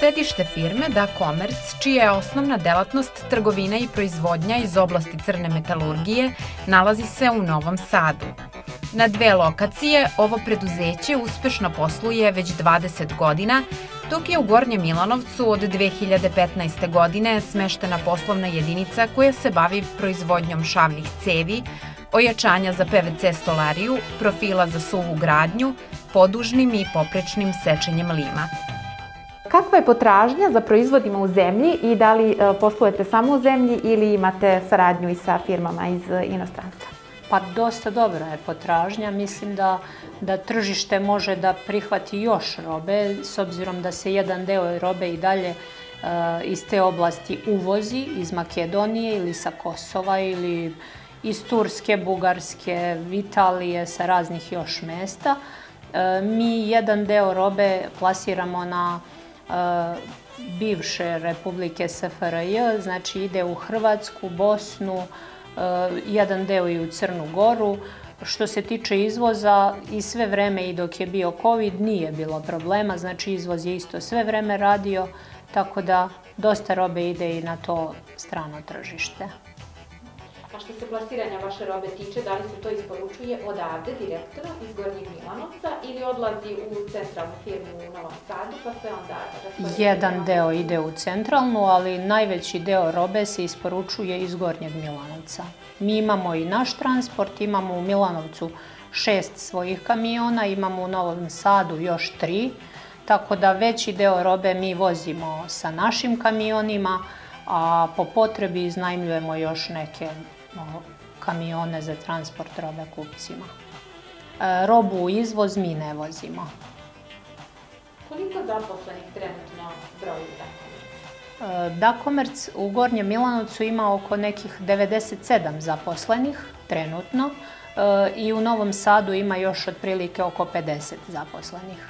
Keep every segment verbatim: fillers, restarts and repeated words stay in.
Sedište firme Da Commerce, čija je osnovna delatnost trgovina i proizvodnja iz oblasti crne metalurgije, nalazi se u Novom Sadu. Na dve lokacije ovo preduzeće uspešno posluje već dvadeset godina, dok je u Gornjem Milanovcu od dve hiljade petnaeste. godine smeštena poslovna jedinica koja se bavi proizvodnjom šavnih cevi, ojačanja za P V C stolariju, profila za suvu gradnju, podužnim i poprečnim sečenjem lima. Kakva je potražnja za proizvodima u zemlji i da li poslujete samo u zemlji ili imate saradnju i sa firmama iz inostranstva? Pa dosta dobra je potražnja. Mislim da, da tržište može da prihvati još robe, s obzirom da se jedan deo robe i dalje uh, iz te oblasti uvozi, iz Makedonije ili sa Kosova ili iz Turske, Bugarske, Italije, sa raznih još mesta. Uh, mi jedan deo robe plasiramo na uh, bivše republike S F R J, znači ide u Hrvatsku, Bosnu, jedan deo i u Crnu Goru. Što se tiče izvoza, i sve vreme i dok je bio COVID nije bilo problema, znači izvoz je isto sve vreme radio, tako da dosta robe ide i na to strano tržište. A što se plasiranja vaše robe tiče, da li se to isporučuje odavde direktno iz Gornjeg Milanovca ili odlazi u centralnu firmu u Novom Sadu pa se onda raspoređuje? Jedan deo ide u centralnu, ali najveći deo robe se isporučuje iz Gornjeg Milanovca. Mi imamo i naš transport, imamo u Milanovcu šest svojih kamiona, imamo u Novom Sadu još tri, tako da veći deo robe mi vozimo sa našim kamionima, a po potrebi iznajmljujemo još neke kamione za transport robe kupcima. Robu u izvoz mi ne vozimo. Koliko zaposlenih trenutno broji Da Commerce? Da Commerce u Gornjem Milanovcu ima oko nekih devedeset sedam zaposlenih trenutno i u Novom Sadu ima još otprilike oko pedeset zaposlenih.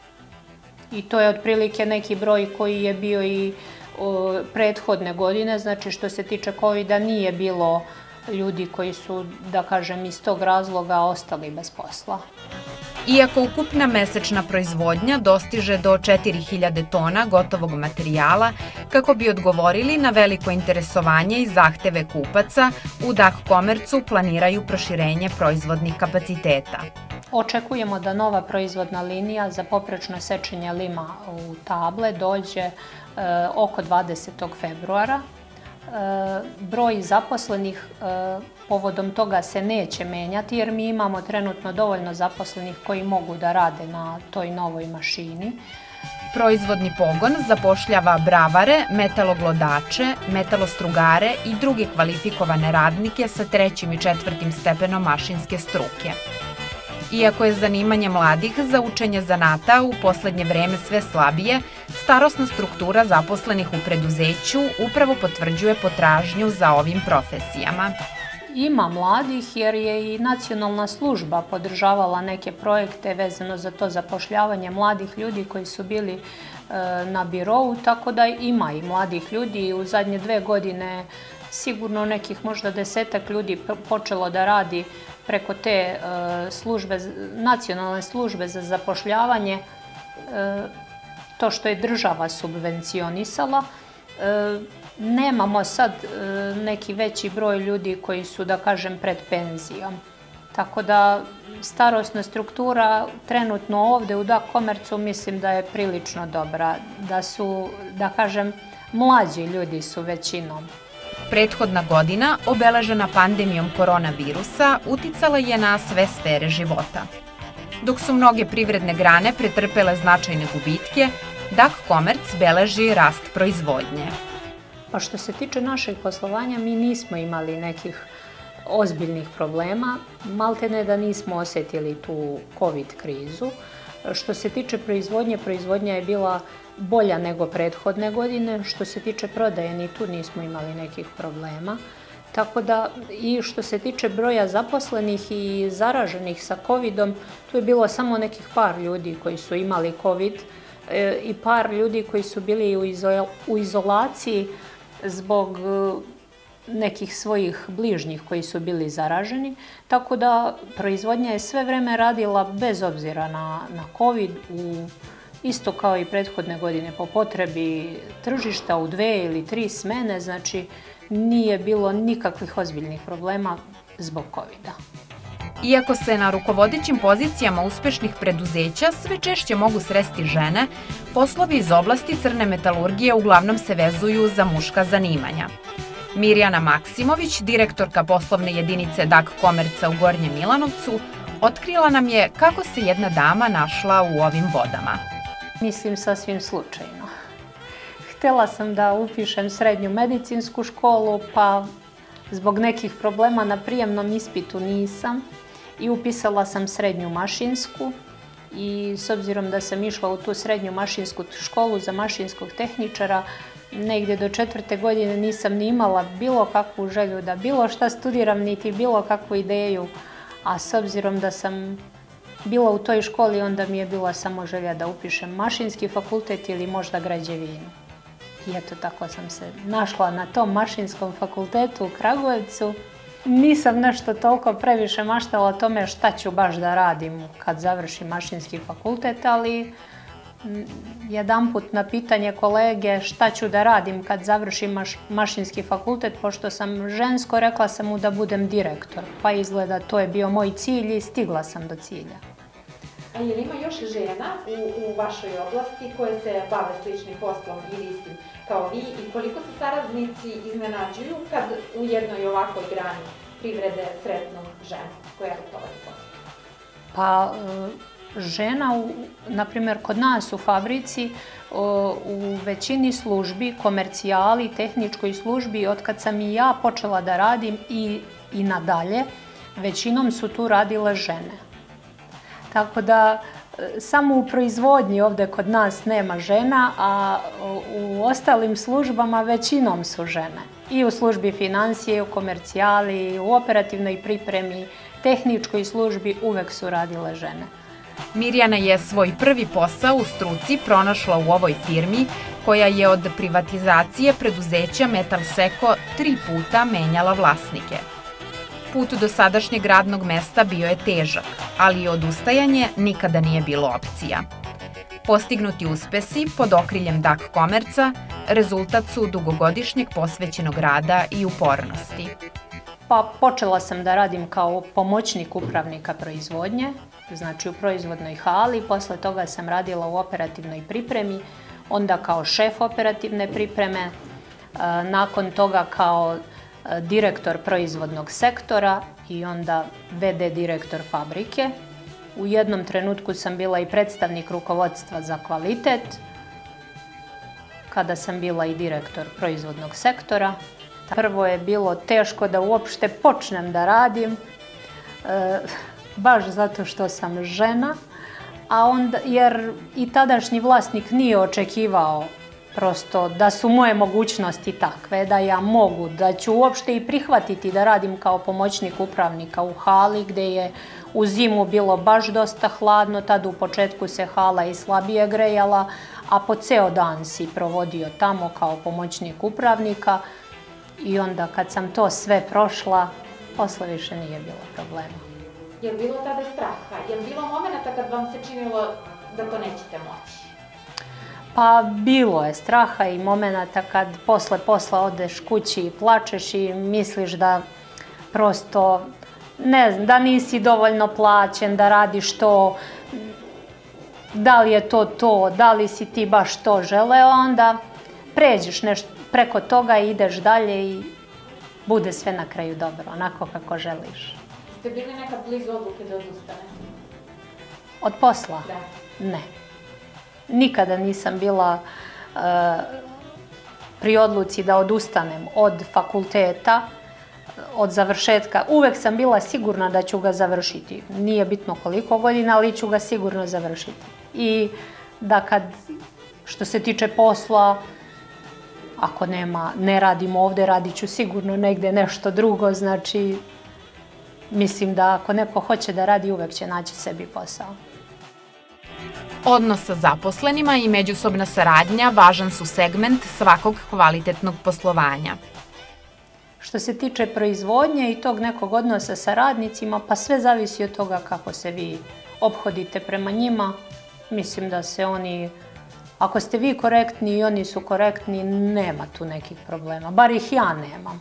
I to je otprilike neki broj koji je bio i prethodne godine, znači što se tiče COVID-a nije bilo ljudi koji su, da kažem, iz tog razloga ostali bez posla. Iako ukupna mesečna proizvodnja dostiže do četiri hiljade tona gotovog materijala, kako bi odgovorili na veliko interesovanje i zahteve kupaca, u Da Commerceu planiraju proširenje proizvodnih kapaciteta. Očekujemo da nova proizvodna linija za poprečno sečenje lima u table dođe e, oko dvadesetog februara. E, broj zaposlenih e, povodom toga se neće menjati jer mi imamo trenutno dovoljno zaposlenih koji mogu da rade na toj novoj mašini. Proizvodni pogon zapošljava bravare, metaloglodače, metalostrugare i druge kvalifikovane radnike sa trećim i četvrtim stepenom mašinske struke. Iako je zanimanje mladih za učenje zanata u poslednje vreme sve slabije, starosna struktura zaposlenih u preduzeću upravo potvrđuje potražnju za ovim profesijama. Ima mladih jer je i nacionalna služba podržavala neke projekte vezano za to zapošljavanje mladih ljudi koji su bili e, na birovu, tako da ima i mladih ljudi. U zadnje dve godine sigurno nekih možda desetak ljudi počelo da radi preko te službe, nacionalne službe za zapošljavanje, to što je država subvencionisala. Nemamo sad neki veći broj ljudi koji su, da kažem, pred penzijom. Tako da starosna struktura trenutno ovde u Da Commerceu mislim da je prilično dobra, da su, da kažem, mlađi ljudi su većinom. Prethodna godina, obeležena pandemijom koronavirusa, uticala je na sve sfere života. Dok su mnoge privredne grane pretrpele značajne gubitke, Da Commerce beleži rast proizvodnje. Pa što se tiče našeg poslovanja, mi nismo imali nekih ozbiljnih problema, maltene da nismo osjetili tu COVID krizu. Što se tiče proizvodnje, proizvodnja je bila bolja nego prethodne godine. Što se tiče prodaje, ni tu nismo imali nekih problema. Tako da, i što se tiče broja zaposlenih i zaraženih sa covidom, tu je bilo samo nekih par ljudi koji su imali covid e, i par ljudi koji su bili u, izol, u izolaciji zbog nekih svojih bližnjih koji su bili zaraženi. Tako da proizvodnja je sve vreme radila bez obzira na, na covid u isto kao i prethodne godine po potrebi tržišta u dve ili tri smene, znači nije bilo nikakvih ozbiljnih problema zbog kovida. Iako se na rukovodećim pozicijama uspešnih preduzeća sve češće mogu sresti žene, poslovi iz oblasti crne metalurgije uglavnom se vezuju za muška zanimanja. Mirjana Maksimović, direktorka poslovne jedinice D A K Komerca u Gornjem Milanovcu, otkrila nam je kako se jedna dama našla u ovim vodama. Mislim sasvim slučajno. Htjela sam da upišem srednju medicinsku školu, pa zbog nekih problema na prijemnom ispitu nisam i upisala sam srednju mašinsku i s obzirom da sam išla u tu srednju mašinsku školu za mašinskog tehničara, negdje do četvrte godine nisam ni imala bilo kakvu želju da bilo šta studiram, niti bilo kakvu ideju, a s obzirom da sam bila u toj školi, onda mi je bila samo želja da upišem mašinski fakultet ili možda građevinu. I eto, tako sam se našla na tom mašinskom fakultetu u Kragujevcu. Nisam nešto toliko previše maštala o tome šta ću baš da radim kad završim mašinski fakultet, ali jedanput na pitanje kolege šta ću da radim kad završim maš, mašinski fakultet, pošto sam žensko, rekla sam mu da budem direktor. Pa izgleda to je bio moj cilj i stigla sam do cilja. A je li ima još žena u, u vašoj oblasti koje se bave sličnim poslom ili istim kao vi i koliko se saradnici iznenađuju kad u jednoj ovakvoj grani privrede sretnu ženu koja rukovodi poslom? Pa žena, na primjer kod nas u fabrici, u većini službi, komercijali, tehničkoj službi, otkad sam i ja počela da radim i, i nadalje, većinom su tu radile žene. Tako da samo u proizvodnji ovdje kod nas nema žena, a u ostalim službama većinom su žene. I u službi financije, u komercijali, u operativnoj pripremi, tehničkoj službi uvek su radile žene. Mirjana je svoj prvi posao u struci pronašla u ovoj firmi koja je od privatizacije preduzeća Metal Seko tri puta menjala vlasnike. Put do sadašnjeg radnog mesta bio je težak, ali i odustajanje nikada nije bilo opcija. Postignuti uspesi pod okriljem D A K Komerca rezultat su dugogodišnjeg posvećenog rada i upornosti. Pa počela sam da radim kao pomoćnik upravnika proizvodnje, znači u proizvodnoj hali, posle toga sam radila u operativnoj pripremi, onda kao šef operativne pripreme, nakon toga kao direktor proizvodnog sektora i onda ve de direktor fabrike. U jednom trenutku sam bila i predstavnik rukovodstva za kvalitet, kada sam bila i direktor proizvodnog sektora. Prvo je bilo teško da uopšte počnem da radim, e, baš zato što sam žena, a onda, jer i tadašnji vlasnik nije očekivao prosto da su moje mogućnosti takve, da ja mogu, da ću uopšte i prihvatiti da radim kao pomoćnik upravnika u hali, gde je u zimu bilo baš dosta hladno, tad u početku se hala i slabije grejala, a po ceo dan si provodio tamo kao pomoćnik upravnika i onda kad sam to sve prošla, posle više nije bilo problema. Je li bilo tada straha? Je li bilo momenta kad vam se činilo da to nećete moći? Pa bilo je straha i momenata kad posle posla odeš kući i plačeš i misliš da prosto, ne znam, da nisi dovoljno plaćen, da radiš to, da li je to to, da li si ti baš to želeo, onda pređeš nešto preko toga i ideš dalje i bude sve na kraju dobro, onako kako želiš. Ste bili nekad blizu odluke da odustanete? Od posla? Da. Ne. Nikada nisam bila uh, pri odluci da odustanem od fakulteta, od završetka. Uvek sam bila sigurna da ću ga završiti. Nije bitno koliko godina, ali ću ga sigurno završiti. I da kad, što se tiče posla, ako nema, ne radim ovde, radit ću sigurno negde nešto drugo. Znači, mislim da ako neko hoće da radi, uvek će naći sebi posao. Odnos sa zaposlenima i međusobna saradnja važan su segment svakog kvalitetnog poslovanja. Što se tiče proizvodnje i tog nekog odnosa sa radnicima, pa sve zavisi od toga kako se vi ophodite prema njima mislim da se oni, ako ste vi korektni i oni su korektni, nema tu nekih problema, bar ih ja nemam.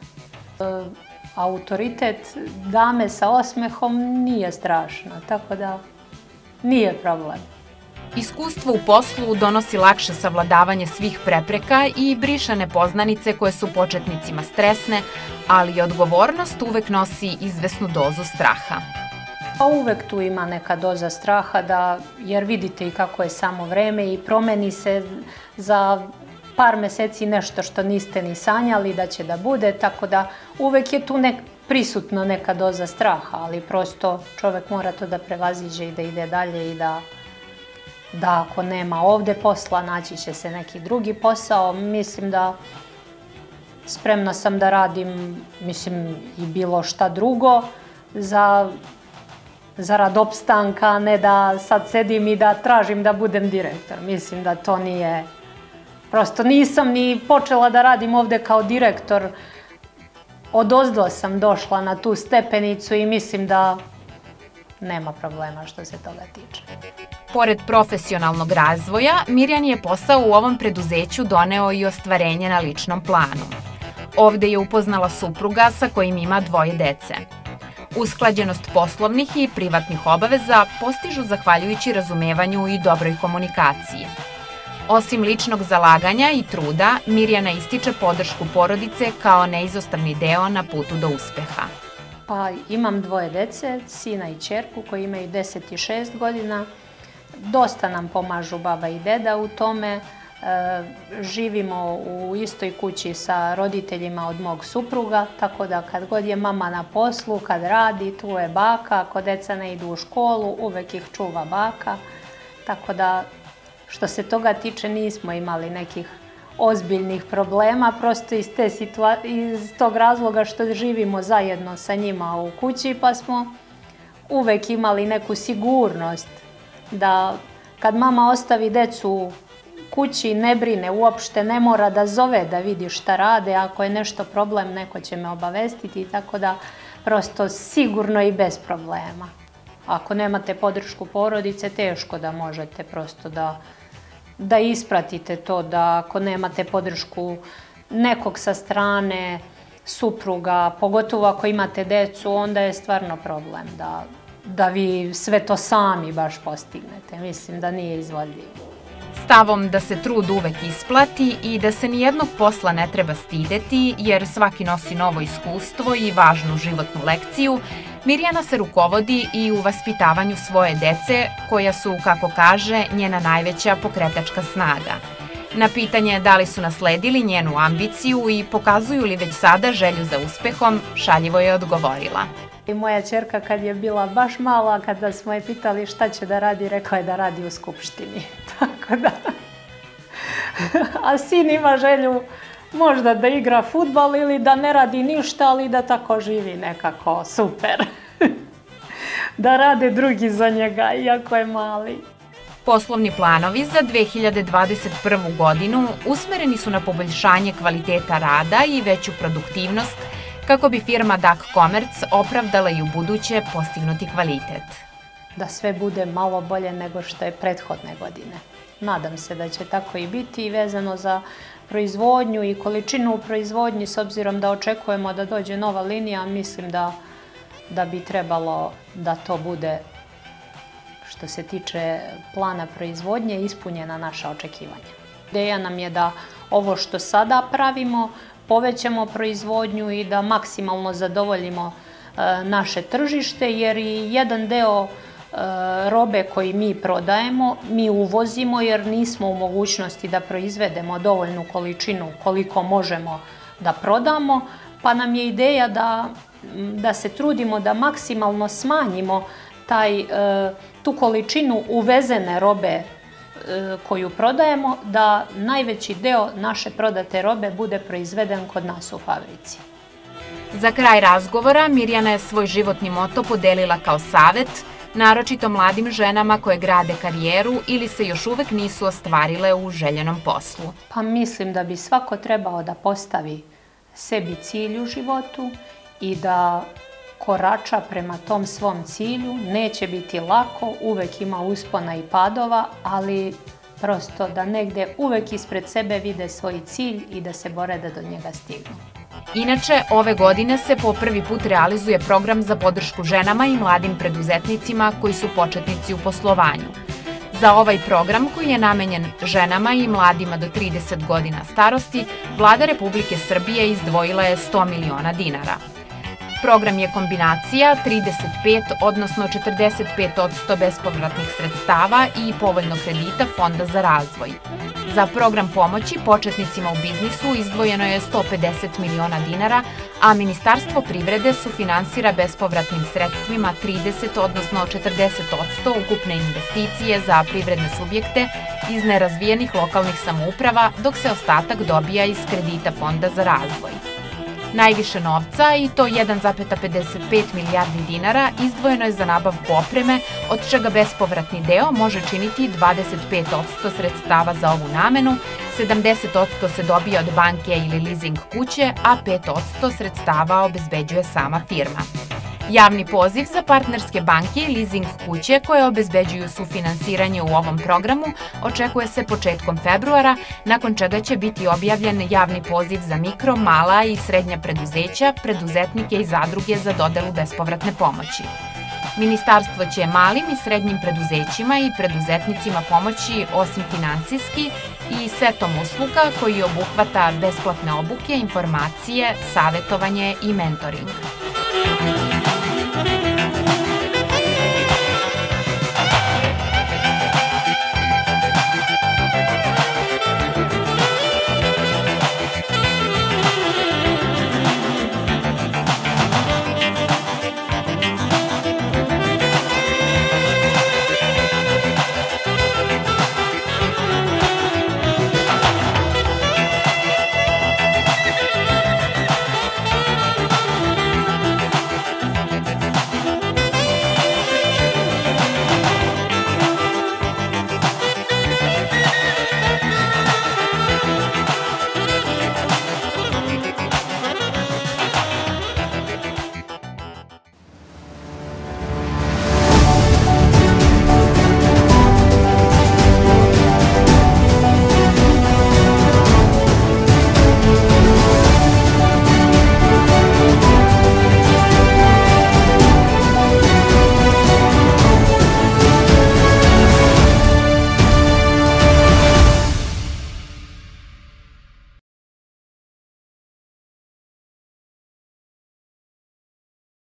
Autoritet dame sa osmehom nije strašno, tako da nije problem. Iskustvo u poslu donosi lakše savladavanje svih prepreka i briše nepoznanice koje su početnicima stresne, ali odgovornost uvek nosi izvesnu dozu straha. Uvek tu ima neka doza straha, da, jer vidite i kako je samo vreme i promeni se za par meseci nešto što niste ni sanjali da će da bude, tako da uvek je tu nek, prisutno neka doza straha, ali prosto čovek mora to da prevaziđe i da ide dalje i da, da ako nema ovde posla, naći će se neki drugi posao. Mislim da spremna sam da radim, mislim, i bilo šta drugo za zarad opstanka, a ne da sad sedim i da tražim da budem direktor. Mislim da to nije, prosto nisam ni počela da radim ovde kao direktor. Odozdo sam došla na tu stepenicu i mislim da nema problema što se toga tiče. Pored profesionalnog razvoja, Mirjani je posao u ovom preduzeću doneo i ostvarenje na ličnom planu. Ovde je upoznala supruga sa kojim ima dvoje dece. Usklađenost poslovnih i privatnih obaveza postižu zahvaljujući razumevanju i dobroj komunikaciji. Osim ličnog zalaganja i truda, Mirjana ističe podršku porodice kao neizostavni deo na putu do uspeha. Pa, imam dvoje dece, sina i ćerku koji imaju deset i šest godina. Dosta nam pomažu baba i deda u tome. E, živimo u istoj kući sa roditeljima od mog supruga, tako da kad god je mama na poslu, kad radi, tu je baka. Ako deca ne idu u školu, uvek ih čuva baka. Tako da, što se toga tiče, nismo imali nekih ozbiljnih problema, prosto iz, te situa- iz tog razloga što živimo zajedno sa njima u kući, pa smo uvek imali neku sigurnost da kad mama ostavi decu kući, ne brine uopšte, ne mora da zove da vidi šta rade, ako je nešto problem, neko će me obavestiti, tako da prosto sigurno i bez problema. Ako nemate podršku porodice, teško da možete prosto da da ispratite to, da ako nemate podršku nekog sa strane, supruga, pogotovo ako imate decu, onda je stvarno problem da, da vi sve to sami baš postignete. Mislim da nije izvodljivo. Stavom da se trud uvek isplati i da se nijednog posla ne treba stideti, jer svaki nosi novo iskustvo i važnu životnu lekciju, Mirjana se rukovodi i u vaspitavanju svoje dece, koja su, kako kaže, njena najveća pokretačka snaga. Na pitanje da li su nasledili njenu ambiciju i pokazuju li već sada želju za uspehom, šaljivo je odgovorila. I moja ćerka kad je bila baš mala, kada smo je pitali šta će da radi, rekla je da radi u skupštini. Tako da... A sin ima želju možda da igra fudbal ili da ne radi ništa, ali da tako živi nekako super. Da rade drugi za njega, iako je mali. Poslovni planovi za dve hiljade dvadeset prvu. godinu usmereni su na poboljšanje kvaliteta rada i veću produktivnost, kako bi firma Dak Commerce opravdala i u buduće postignuti kvalitet. Da sve bude malo bolje nego što je prethodne godine. Nadam se da će tako i biti, vezano za proizvodnju i količinu u proizvodnji, s obzirom da očekujemo da dođe nova linija, mislim da, da bi trebalo da to bude, što se tiče plana proizvodnje, ispunjena naša očekivanja. Ideja nam je da ovo što sada pravimo, povećamo proizvodnju i da maksimalno zadovoljimo e, naše tržište, jer i jedan deo robe koji mi prodajemo, mi uvozimo jer nismo u mogućnosti da proizvedemo dovoljnu količinu koliko možemo da prodamo, pa nam je ideja da, da se trudimo da maksimalno smanjimo taj, tu količinu uvezene robe koju prodajemo, da najveći deo naše prodate robe bude proizveden kod nas u fabrici. Za kraj razgovora Mirjana je svoj životni moto podelila kao savet, naročito mladim ženama koje grade karijeru ili se još uvek nisu ostvarile u željenom poslu. Pa mislim da bi svako trebao da postavi sebi cilj u životu i da korača prema tom svom cilju. Neće biti lako, uvek ima uspona i padova, ali prosto da negde uvek ispred sebe vide svoj cilj i da se bore da do njega stignu. Inače, ove godine se po prvi put realizuje program za podršku ženama i mladim preduzetnicima koji su početnici u poslovanju. Za ovaj program, koji je namenjen ženama i mladima do trideset godina starosti, Vlada Republike Srbije izdvojila je sto miliona dinara. Program je kombinacija trideset pet, odnosno četrdeset pet posto bespovratnih sredstava i povoljnog kredita Fonda za razvoj. Za program pomoći početnicima u biznisu izdvojeno je sto pedeset miliona dinara, a Ministarstvo privrede sufinansira bespovratnim sredstvima trideset, odnosno četrdeset posto ukupne investicije za privredne subjekte iz nerazvijenih lokalnih samouprava, dok se ostatak dobija iz kredita Fonda za razvoj. Najviše novca, i to jedan zarez pedeset pet milijardi dinara, izdvojeno je za nabavku opreme, od čega bespovratni deo može činiti dvadeset pet posto sredstava za ovu namenu, sedamdeset posto se dobija od banke ili leasing kuće, a pet posto sredstava obezbeđuje sama firma. Javni poziv za partnerske banke i leasing kuće koje obezbeđuju sufinansiranje u ovom programu očekuje se početkom februara, nakon čega će biti objavljen javni poziv za mikro, mala i srednja preduzeća, preduzetnike i zadruge za dodelu bespovratne pomoći. Ministarstvo će malim i srednjim preduzećima i preduzetnicima pomoći osim finansijski i setom usluga koji obuhvata besplatne obuke, informacije, savetovanje i mentoring.